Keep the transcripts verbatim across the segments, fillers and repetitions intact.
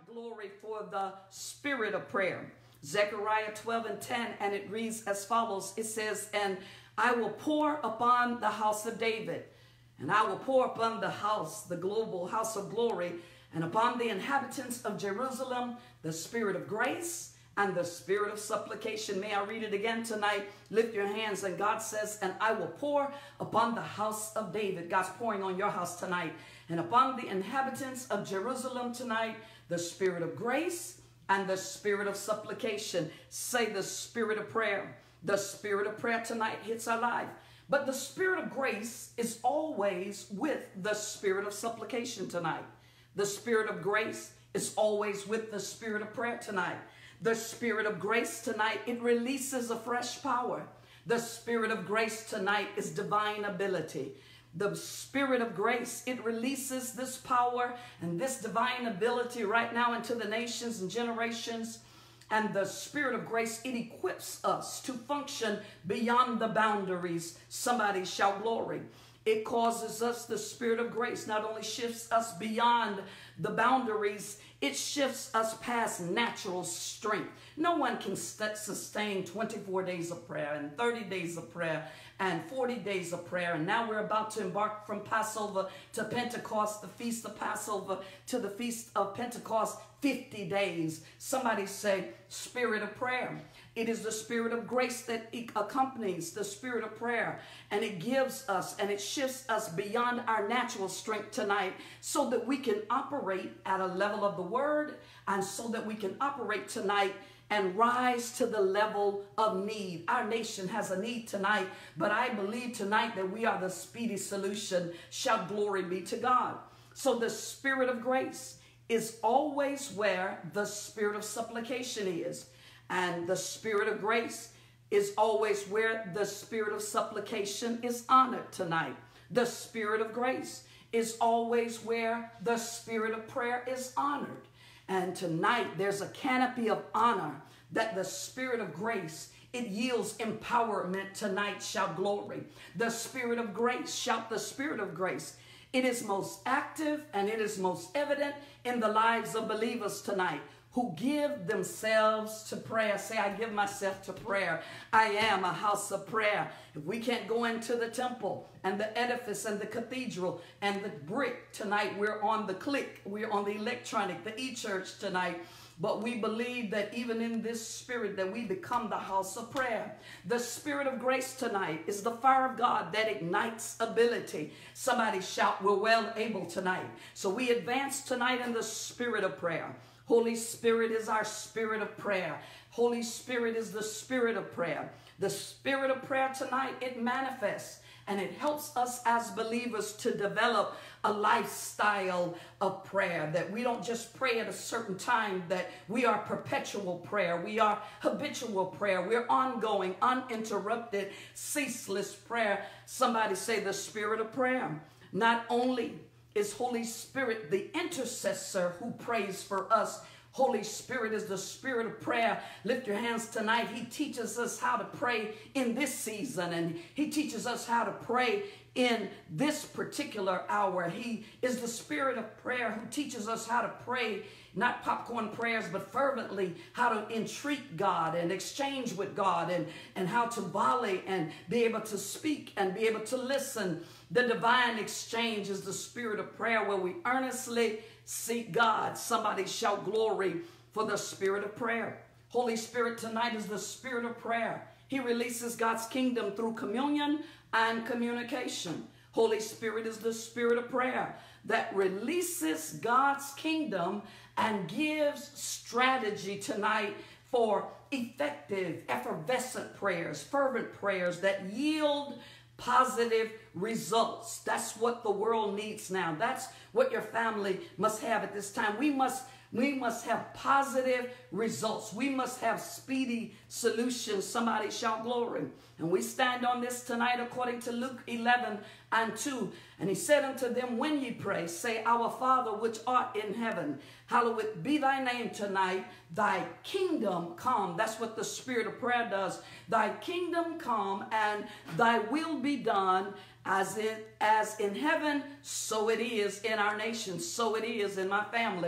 glory for the spirit of prayer. Zechariah twelve and ten, and it reads as follows. It says, and I will pour upon the house of David, and I will pour upon the house, the global house of glory, and upon the inhabitants of Jerusalem, the spirit of grace and the spirit of supplication. May I read it again tonight? Lift your hands, and God says, and I will pour upon the house of David. God's pouring on your house tonight. And upon the inhabitants of Jerusalem tonight, the spirit of grace and the spirit of supplication. Say the spirit of prayer. The spirit of prayer tonight hits our life. But the spirit of grace is always with the spirit of supplication tonight. The spirit of grace is always with the spirit of prayer tonight. The spirit of grace tonight, it releases a fresh power. The spirit of grace tonight is divine ability. The spirit of grace, it releases this power and this divine ability right now into the nations and generations. And the spirit of grace, it equips us to function beyond the boundaries. Somebody shout glory. It causes us, the spirit of grace not only shifts us beyond the boundaries, it shifts us past natural strength. No one can sustain twenty-four days of prayer and thirty days of prayer and forty days of prayer. And now we're about to embark from Passover to Pentecost, the feast of Passover to the feast of Pentecost, fifty days. Somebody say, spirit of prayer. It is the spirit of grace that accompanies the spirit of prayer. And it gives us and it shifts us beyond our natural strength tonight so that we can operate at a level of the word, and so that we can operate tonight and rise to the level of need. Our nation has a need tonight, but I believe tonight that we are the speedy solution. Shout glory be to God. So the spirit of grace is always where the spirit of supplication is. And the spirit of grace is always where the spirit of supplication is honored tonight. The spirit of grace is always where the spirit of prayer is honored. And tonight there's a canopy of honor that the spirit of grace, it yields empowerment tonight. Shout glory. The spirit of grace, shout the spirit of grace. It is most active and it is most evident in the lives of believers tonight who give themselves to prayer. Say, I give myself to prayer. I am a house of prayer. If we can't go into the temple and the edifice and the cathedral and the brick tonight, we're on the click, we're on the electronic, the e-church tonight. But we believe that even in this spirit that we become the house of prayer. The spirit of grace tonight is the fire of God that ignites ability. Somebody shout, we're well able tonight. So we advance tonight in the spirit of prayer. Holy Spirit is our spirit of prayer. Holy Spirit is the spirit of prayer. The spirit of prayer tonight, it manifests and it helps us as believers to develop a lifestyle of prayer, that we don't just pray at a certain time, that we are perpetual prayer. We are habitual prayer. We're ongoing, uninterrupted, ceaseless prayer. Somebody say the spirit of prayer. Not only is Holy Spirit the intercessor who prays for us, Holy Spirit is the spirit of prayer. Lift your hands tonight. He teaches us how to pray in this season, and he teaches us how to pray in this particular hour. He is the spirit of prayer who teaches us how to pray, not popcorn prayers, but fervently, how to entreat God and exchange with God, and, and how to volley and be able to speak and be able to listen. The divine exchange is the spirit of prayer where we earnestly seek God. Somebody shout glory for the spirit of prayer. Holy Spirit tonight is the spirit of prayer. He releases God's kingdom through communion and communication. Holy Spirit is the spirit of prayer that releases God's kingdom and gives strategy tonight for effective, effervescent prayers, fervent prayers that yield positive results. That's what the world needs now. That's what your family must have at this time. We must We must have positive results. We must have speedy solutions. Somebody shout glory. And we stand on this tonight according to Luke eleven and two. And he said unto them, when ye pray, say, Our Father which art in heaven, hallowed be thy name tonight. Thy kingdom come. That's what the spirit of prayer does. Thy kingdom come and thy will be done as in, as in heaven, so it is in our nation. So it is in my family.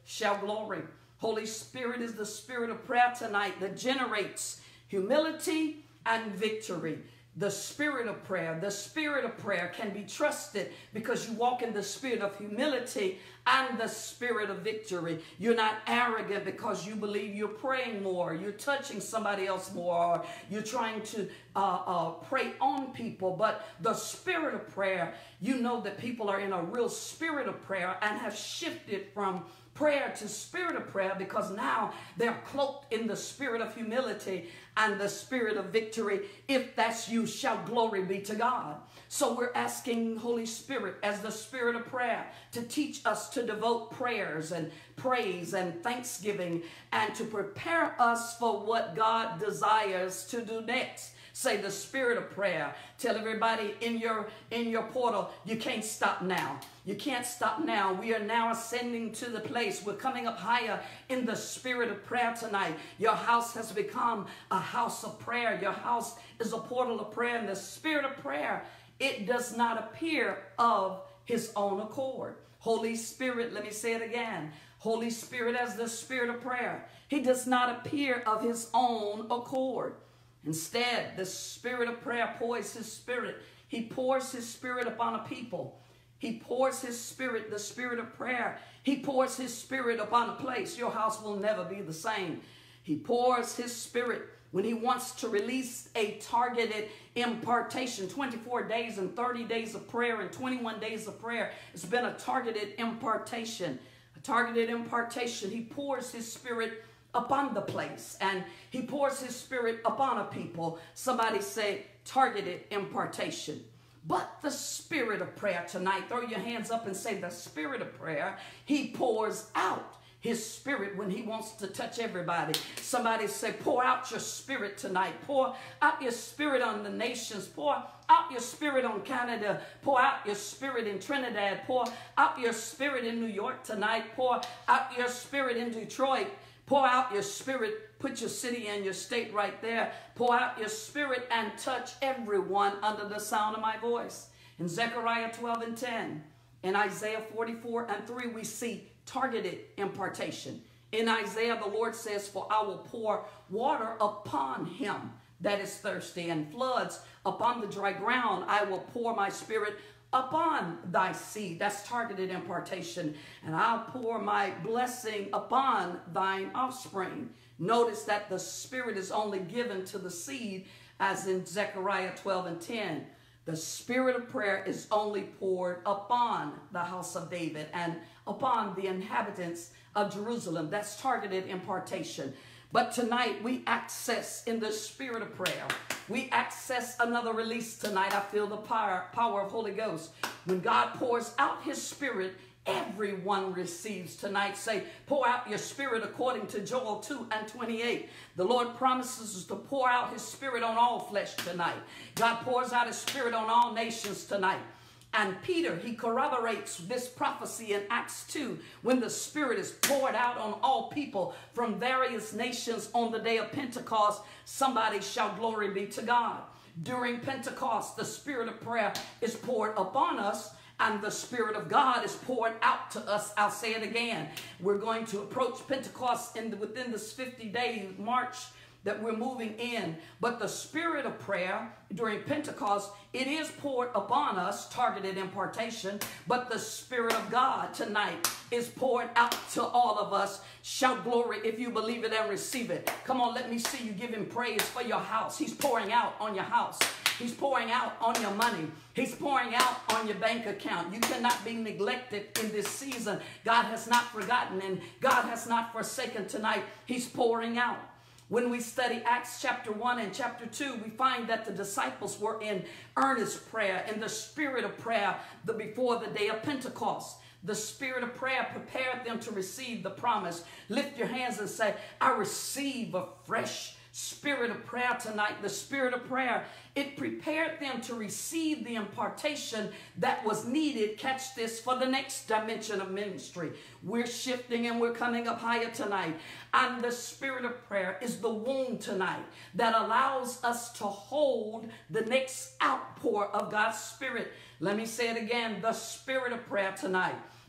shall glory. Holy Spirit is the spirit of prayer tonight that generates humility and victory. The spirit of prayer, the spirit of prayer can be trusted because you walk in the spirit of humility and the spirit of victory. You're not arrogant because you believe you're praying more, you're touching somebody else more, or you're trying to uh, uh, pray on people. But the spirit of prayer, you know that people are in a real spirit of prayer and have shifted from prayer to spirit of prayer because now they're cloaked in the spirit of humility and the spirit of victory. If that's you, shout glory be to God. So we're asking Holy Spirit as the spirit of prayer to teach us to devote prayers and praise and thanksgiving and to prepare us for what God desires to do next. Say the spirit of prayer. Tell everybody in your in your portal, you can't stop now. You can't stop now. We are now ascending to the place. We're coming up higher in the spirit of prayer tonight. Your house has become a house of prayer. Your house is a portal of prayer. And the spirit of prayer, it does not appear of his own accord. Holy Spirit, let me say it again. Holy Spirit as the spirit of prayer. He does not appear of his own accord. Instead, the spirit of prayer pours his spirit. He pours his spirit upon a people. He pours his spirit, the spirit of prayer. He pours his spirit upon a place. Your house will never be the same. He pours his spirit when he wants to release a targeted impartation. twenty-four days and thirty days of prayer and twenty-one days of prayer. It's been a targeted impartation. A targeted impartation. He pours his spirit upon the place, and he pours his spirit upon a people. Somebody say targeted impartation. But the spirit of prayer tonight, throw your hands up and say the spirit of prayer, he pours out his spirit when he wants to touch everybody. Somebody say, pour out your spirit tonight. Pour out your spirit on the nations. Pour out your spirit on Canada. Pour out your spirit in Trinidad. Pour out your spirit in New York tonight. Pour out your spirit in Detroit. Pour out your spirit. Put your city and your state right there. Pour out your spirit and touch everyone under the sound of my voice. In Zechariah twelve and ten, in Isaiah forty-four and three, we see targeted impartation. In Isaiah, the Lord says, for I will pour water upon him that is thirsty, and floods upon the dry ground. I will pour my spirit upon thy seed. That's targeted impartation. And I'll pour my blessing upon thine offspring. Notice that the spirit is only given to the seed, as in Zechariah twelve and ten. The spirit of prayer is only poured upon the house of David and upon the inhabitants of Jerusalem. That's targeted impartation. But tonight we access in the spirit of prayer. We access another release tonight. I feel the power, power of Holy Ghost. When God pours out his spirit, everyone receives tonight. Say, pour out your spirit according to Joel two and twenty-eight. The Lord promises us to pour out his spirit on all flesh tonight. God pours out his spirit on all nations tonight. And Peter, he corroborates this prophecy in Acts two, when the Spirit is poured out on all people from various nations on the day of Pentecost. Somebody shout glory be to God. During Pentecost, the Spirit of prayer is poured upon us, and the Spirit of God is poured out to us. I'll say it again. We're going to approach Pentecost in the, within this fifty-day march that we're moving in. But the spirit of prayer during Pentecost, it is poured upon us, targeted impartation. But the Spirit of God tonight is poured out to all of us. Shout glory if you believe it and receive it. Come on, let me see you give him praise for your house. He's pouring out on your house. He's pouring out on your money. He's pouring out on your bank account. You cannot be neglected in this season. God has not forgotten, and God has not forsaken tonight. He's pouring out. When we study Acts chapter one and chapter two, we find that the disciples were in earnest prayer, in the spirit of prayer, the, before the day of Pentecost. The spirit of prayer prepared them to receive the promise. Lift your hands and say, I receive a fresh spirit of prayer tonight. The spirit of prayer, it prepared them to receive the impartation that was needed, catch this, for the next dimension of ministry. We're shifting and we're coming up higher tonight. And the spirit of prayer is the womb tonight that allows us to hold the next outpour of God's Spirit. Let me say it again. The spirit of prayer tonight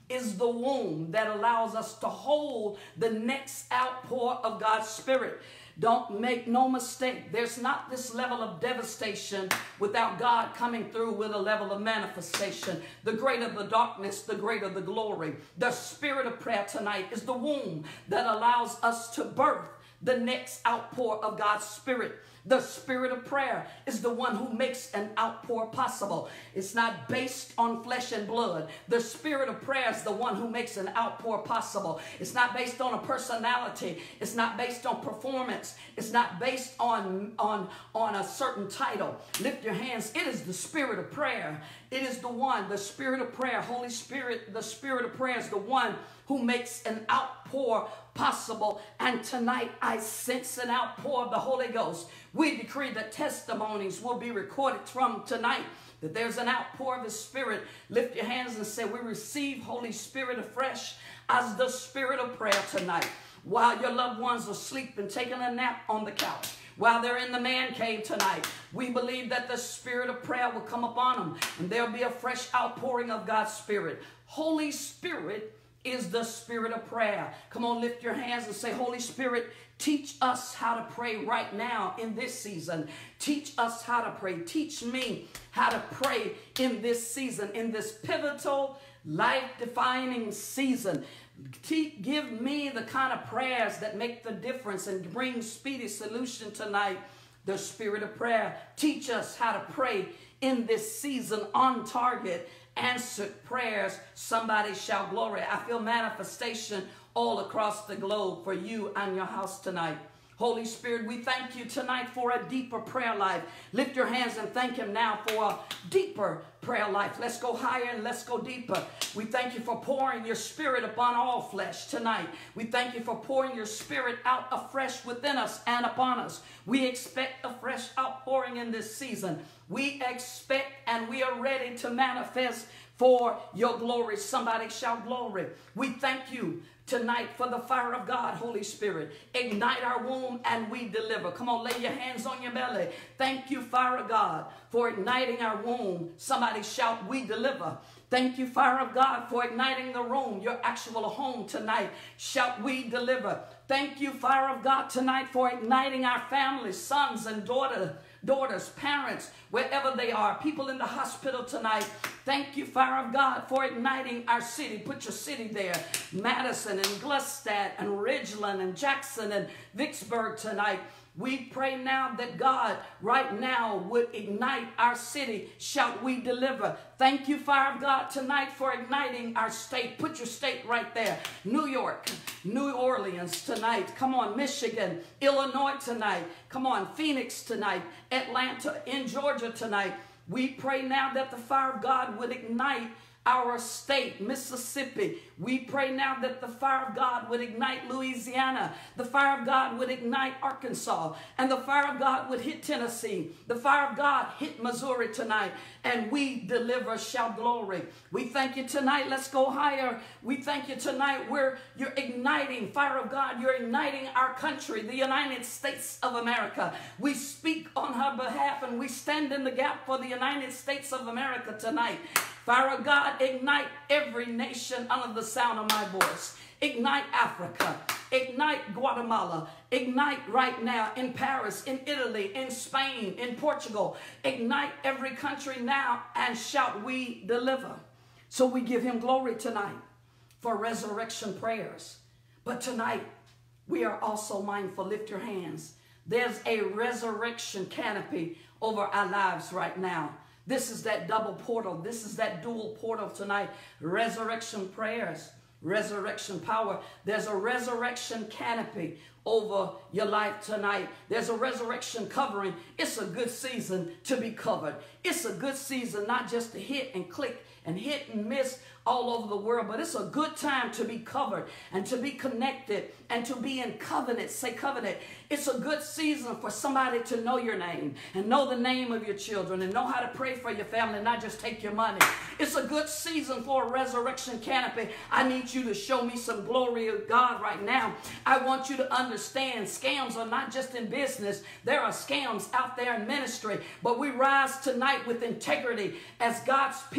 is the womb that allows us to hold the next outpour of God's Spirit. Don't make no mistake. There's not this level of devastation without God coming through with a level of manifestation. The greater the darkness, the greater the glory. The spirit of prayer tonight is the womb that allows us to birth the next outpour of God's Spirit. The spirit of prayer is the one who makes an outpour possible. It's not based on flesh and blood. The spirit of prayer is the one who makes an outpour possible. It's not based on a personality. It's not based on performance. It's not based on, on, on a certain title. Lift your hands. It is the spirit of prayer. It is the one, the spirit of prayer. Holy Spirit, the spirit of prayer is the one who makes an outpour possible. And tonight I sense an outpour of the Holy Ghost. We decree that testimonies will be recorded from tonight, that there's an outpour of His Spirit. Lift your hands and say, we receive Holy Spirit afresh as the spirit of prayer tonight. While your loved ones are sleeping, taking a nap on the couch, while they're in the man cave tonight, we believe that the spirit of prayer will come upon them, and there'll be a fresh outpouring of God's Spirit. Holy Spirit is the spirit of prayer. Come on, lift your hands and say, Holy Spirit, teach us how to pray right now in this season. Teach us how to pray. Teach me how to pray in this season, in this pivotal, life-defining season. Te- give me the kind of prayers that make the difference and bring speedy solution tonight. The spirit of prayer. Teach us how to pray in this season on target. Answered prayers, somebody shout glory. I feel manifestation all across the globe for you and your house tonight. Holy Spirit, we thank you tonight for a deeper prayer life. Lift your hands and thank Him now for a deeper prayer life. Let's go higher and let's go deeper. We thank you for pouring your Spirit upon all flesh tonight. We thank you for pouring your Spirit out afresh within us and upon us. We expect a fresh outpouring in this season. We expect and we are ready to manifest for your glory. Somebody shout glory. We thank you tonight for the fire of God, Holy Spirit. Ignite our womb and we deliver. Come on, lay your hands on your belly. Thank you, fire of God, for igniting our womb. Somebody shout, we deliver. Thank you, fire of God, for igniting the room, your actual home tonight. Shout, we deliver. Thank you, fire of God, tonight for igniting our families, sons and daughters, daughters, parents, wherever they are, people in the hospital tonight. Thank you, fire of God, for igniting our city. Put your city there. Madison and Gluckstadt and Ridgeland and Jackson and Vicksburg tonight. We pray now that God right now would ignite our city. Shout, we deliver. Thank you, fire of God, tonight for igniting our state. Put your state right there. New York, New Orleans tonight. Come on, Michigan, Illinois tonight. Come on, Phoenix tonight. Atlanta, in Georgia tonight. We pray now that the fire of God would ignite our state, Mississippi. We pray now that the fire of God would ignite Louisiana. The fire of God would ignite Arkansas. And the fire of God would hit Tennessee. The fire of God hit Missouri tonight. And we deliver, shout glory. We thank you tonight. Let's go higher. We thank you tonight where you're igniting, fire of God, you're igniting our country, the United States of America. We speak on her behalf and we stand in the gap for the United States of America tonight. Fire of God, ignite every nation under the sound of my voice. Ignite Africa. Ignite Guatemala. Ignite right now in Paris, in Italy, in Spain, in Portugal. Ignite every country now and shout, we deliver. So we give Him glory tonight for resurrection prayers. But tonight, we are also mindful. Lift your hands. There's a resurrection canopy over our lives right now. This is that double portal. This is that dual portal tonight. Resurrection prayers, resurrection power. There's a resurrection canopy over your life tonight. There's a resurrection covering. It's a good season to be covered. It's a good season not just to hit and click and hit and miss all over the world, but it's a good time to be covered and to be connected and to be in covenant. Say covenant. It's a good season for somebody to know your name and know the name of your children and know how to pray for your family and not just take your money. It's a good season for a resurrection canopy. I need you to show me some glory of God right now. I want you to understand scams are not just in business. There are scams out there in ministry, but we rise tonight with integrity as God's people and we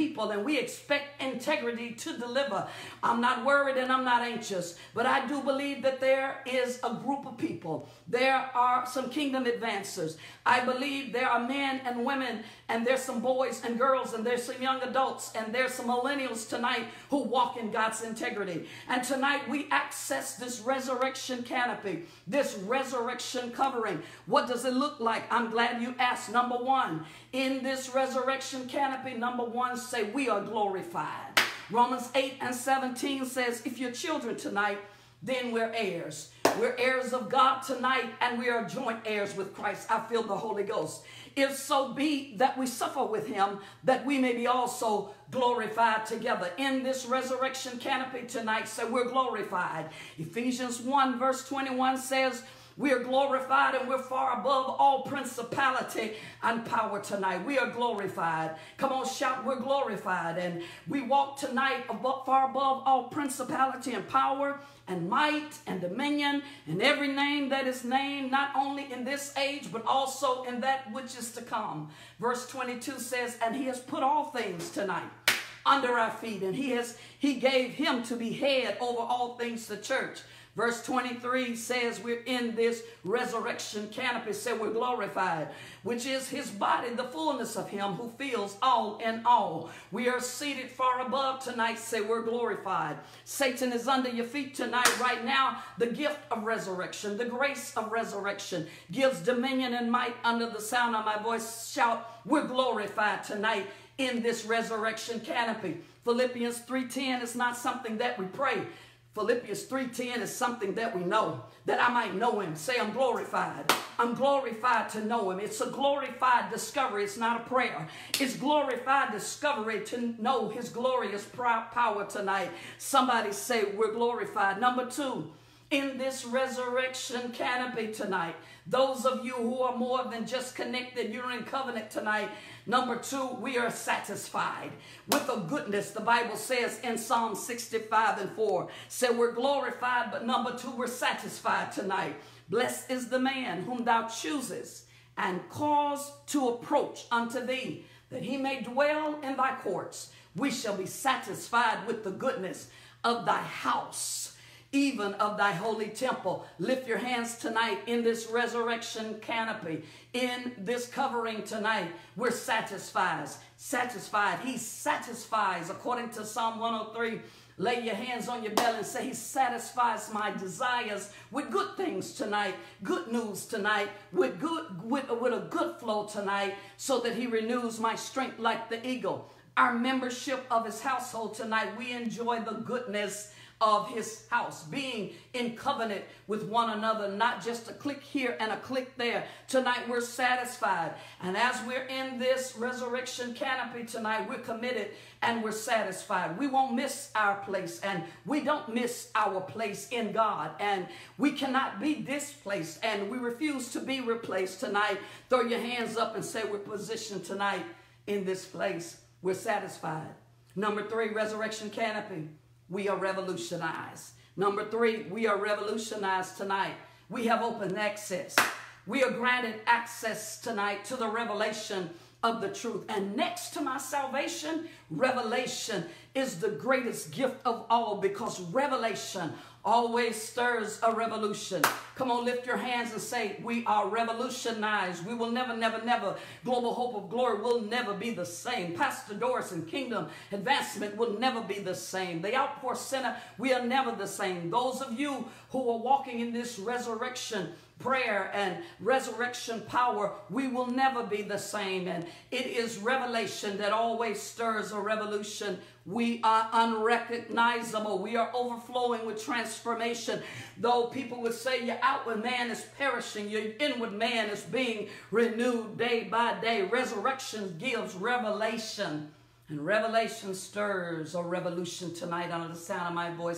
We expect integrity to deliver. I'm not worried and I'm not anxious, but I do believe that there is a group of people. There are some kingdom advancers. I believe there are men and women, and there's some boys and girls, and there's some young adults, and there's some millennials tonight who walk in God's integrity. And tonight we access this resurrection canopy, this resurrection covering. What does it look like? I'm glad you asked. Number one, in this resurrection canopy, number one, say we are glorified. Romans eight and seventeen says, if you're children tonight, then we're heirs. We're heirs of God tonight, and we are joint heirs with Christ. I feel the Holy Ghost. If so be that we suffer with him, that we may be also glorified together. In this resurrection canopy tonight, so we're glorified. Ephesians one verse twenty-one says, we are glorified, and we're far above all principality and power tonight. We are glorified. Come on, shout, we're glorified. And we walk tonight above, far above all principality and power and might and dominion and every name that is named, not only in this age, but also in that which is to come. Verse twenty-two says, and he has put all things tonight under our feet, and he has he gave him to be head over all things to the church. Verse twenty-three says we're in this resurrection canopy, so we're glorified, which is his body, the fullness of him who fills all in all. We are seated far above tonight, say we're glorified. Satan is under your feet tonight. Right now, the gift of resurrection, the grace of resurrection gives dominion and might. Under the sound of my voice, shout, we're glorified tonight in this resurrection canopy. Philippians three ten is not something that we pray. Philippians three ten is something that we know, that I might know him. Say, I'm glorified. I'm glorified to know him. It's a glorified discovery. It's not a prayer. It's glorified discovery to know his glorious power tonight. Somebody say, we're glorified. Number two, in this resurrection canopy tonight, those of you who are more than just connected, you're in covenant tonight. Number two, we are satisfied with a goodness. The Bible says in Psalm sixty-five and four, say we're glorified, but number two, we're satisfied tonight. Blessed is the man whom thou choosest and cause to approach unto thee, that he may dwell in thy courts. We shall be satisfied with the goodness of thy house, even of thy holy temple. Lift your hands tonight in this resurrection canopy, in this covering tonight. We're satisfied. Satisfied. He satisfies, according to Psalm one oh three. Lay your hands on your belly and say, he satisfies my desires with good things tonight, good news tonight, with good with, with a good flow tonight, so that he renews my strength like the eagle. Our membership of his household tonight, we enjoy the goodness of his house, being in covenant with one another, not just a click here and a click there. Tonight we're satisfied, and as we're in this resurrection canopy tonight, we're committed and we're satisfied. We won't miss our place, and we don't miss our place in God, and we cannot be displaced, and we refuse to be replaced tonight. Throw your hands up and say, we're positioned tonight in this place. We're satisfied. Number three, resurrection canopy. We are revolutionized. Number three, we are revolutionized tonight. We have open access. We are granted access tonight to the revelation of the truth. And next to my salvation, revelation is the greatest gift of all, because revelation always stirs a revolution. Come on, lift your hands and say, we are revolutionized. We will never, never, never, Global Hope of Glory will never be the same. Pastor Doris and Kingdom Advancement will never be the same. The Outpour Center, we are never the same. Those of you who are walking in this resurrection prayer and resurrection power, we will never be the same. And it is revelation that always stirs a revolution. We are unrecognizable. We are overflowing with transformation. Though people would say your outward man is perishing, your inward man is being renewed day by day. Resurrection gives revelation, and revelation stirs a revolution tonight under the sound of my voice.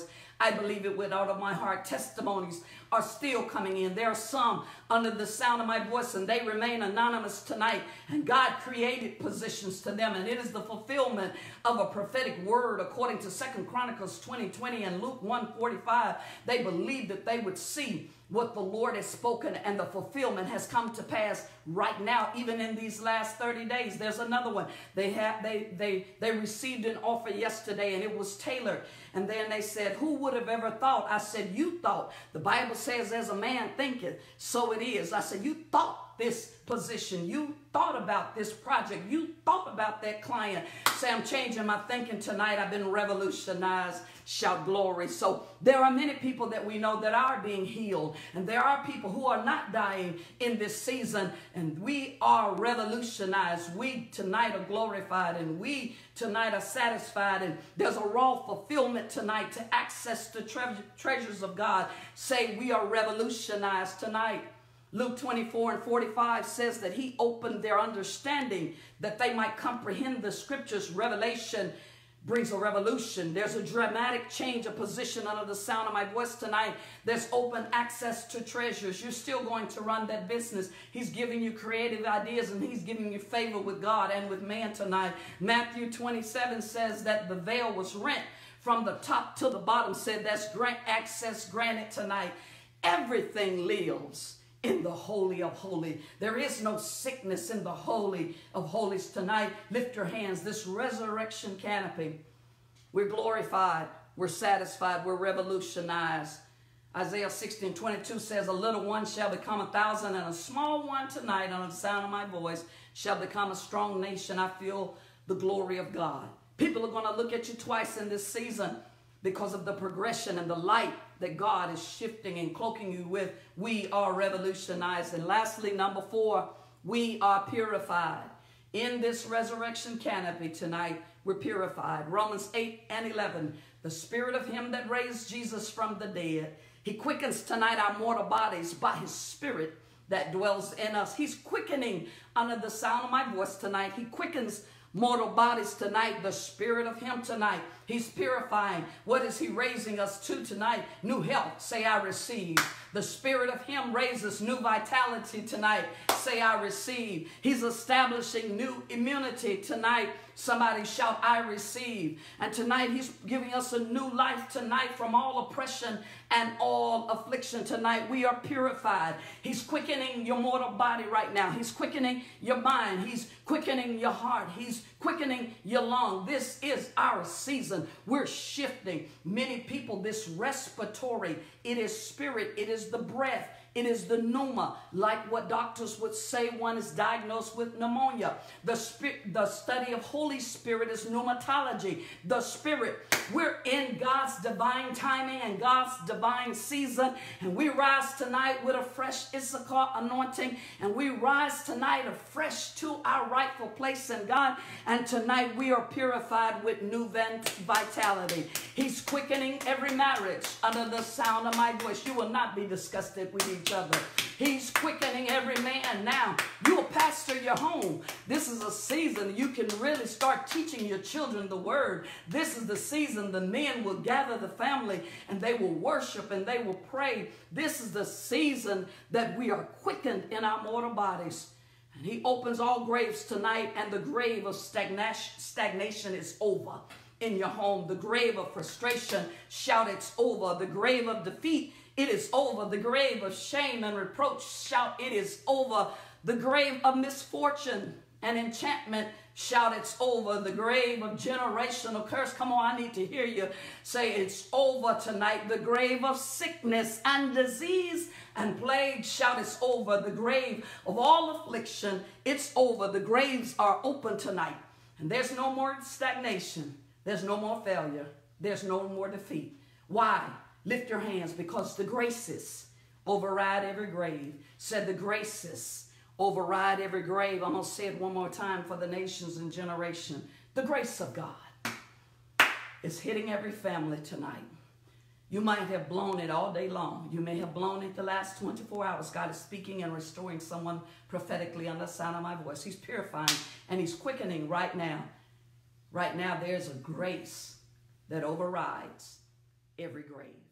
I believe it with all of my heart. Testimonies are still coming in. There are some under the sound of my voice, and they remain anonymous tonight. And God created positions to them, and it is the fulfillment of a prophetic word according to Second Chronicles twenty twenty and Luke one forty-five. They believed that they would see what the Lord has spoken, and the fulfillment has come to pass right now, even in these last thirty days. There's another one. They have they they they received an offer yesterday, and it was tailored. And then they said, who would have ever thought? I said, you thought. The Bible says, as a man thinketh, so it is. I said, you thought this position. You thought about this project. You thought about that client. Say, I'm changing my thinking tonight. I've been revolutionized. Shout glory. So there are many people that we know that are being healed, and there are people who are not dying in this season, and we are revolutionized. We tonight are glorified, and we tonight are satisfied, and there's a raw fulfillment tonight to access the tre treasures of God. Say, we are revolutionized tonight. Luke twenty-four and forty-five says that he opened their understanding that they might comprehend the scriptures. Revelation brings a revolution. There's a dramatic change of position under the sound of my voice tonight. There's open access to treasures. You're still going to run that business. He's giving you creative ideas, and he's giving you favor with God and with man tonight. Matthew twenty-seven says that the veil was rent from the top to the bottom. Said that's grant access granted tonight. Everything lives in the Holy of Holies. There is no sickness in the Holy of Holies tonight. Lift your hands. This resurrection canopy, we're glorified, we're satisfied, we're revolutionized. Isaiah sixteen twenty-two says, a little one shall become a thousand, and a small one tonight, under the sound of my voice, shall become a strong nation. I feel the glory of God. People are going to look at you twice in this season because of the progression and the light that God is shifting and cloaking you with. We are revolutionized. And lastly, number four, we are purified. In this resurrection canopy tonight, we're purified. Romans eight and eleven, the spirit of him that raised Jesus from the dead, he quickens tonight our mortal bodies by his spirit that dwells in us. He's quickening under the sound of my voice tonight. He quickens mortal bodies tonight, the spirit of him tonight. He's purifying. What is he raising us to tonight? New health. Say, I receive. The spirit of him raises new vitality tonight. Say, I receive. He's establishing new immunity tonight. Somebody shout, I receive. And tonight he's giving us a new life tonight from all oppression and all affliction. Tonight we are purified. He's quickening your mortal body right now. He's quickening your mind. He's quickening your heart. He's quickening your lung. This is our season. We're shifting. Many people, this respiratory, it is spirit, it is the breath, it is the pneuma, like what doctors would say one is diagnosed with pneumonia. The, spirit, the study of Holy Spirit is pneumatology. The Spirit, we're in God's divine timing and God's divine season, and we rise tonight with a fresh Issachar anointing, and we rise tonight afresh to our rightful place in God, and tonight we are purified with new vitality. He's quickening every marriage under the sound of my voice. You will not be disgusted with each other. He's quickening every man. Now, you'll pastor your home. This is a season you can really start teaching your children the word. This is the season the men will gather the family and they will worship and they will pray. This is the season that we are quickened in our mortal bodies. And he opens all graves tonight, and the grave of stagnation, stagnation is over in your home. The grave of frustration, shout, it's over. The grave of defeat, it is over. The grave of shame and reproach, shout, it is over. The grave of misfortune and enchantment, shout, it's over. The grave of generational curse, come on, I need to hear you say it's over tonight. The grave of sickness and disease and plague, shout, it's over. The grave of all affliction, it's over. The graves are open tonight, and there's no more stagnation. There's no more failure. There's no more defeat. Why? Lift your hands, because the graces override every grave. Said the graces override every grave. I'm going to say it one more time for the nations and generation. The grace of God is hitting every family tonight. You might have blown it all day long. You may have blown it the last twenty-four hours. God is speaking and restoring someone prophetically on the sound of my voice. He's purifying and he's quickening right now. Right now, there's a grace that overrides every grade.